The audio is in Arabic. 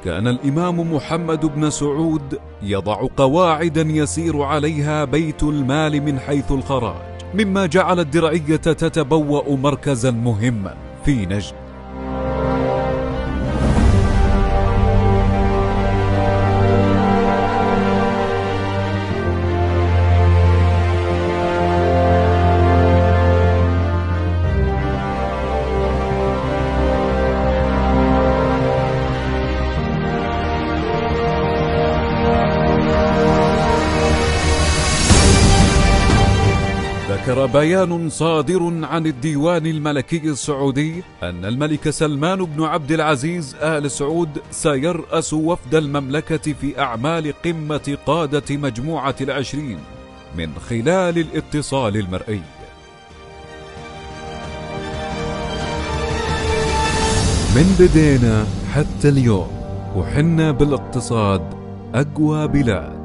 كان الإمام محمد بن سعود يضع قواعدا يسير عليها بيت المال من حيث الخراج، مما جعل الدرعية تتبوأ مركزا مهما في نجد. ذكر بيان صادر عن الديوان الملكي السعودي أن الملك سلمان بن عبد العزيز آل سعود سيرأس وفد المملكة في أعمال قمة قادة مجموعة العشرين من خلال الاتصال المرئي. من بدينا حتى اليوم وحنا بالاقتصاد أقوى بلاد.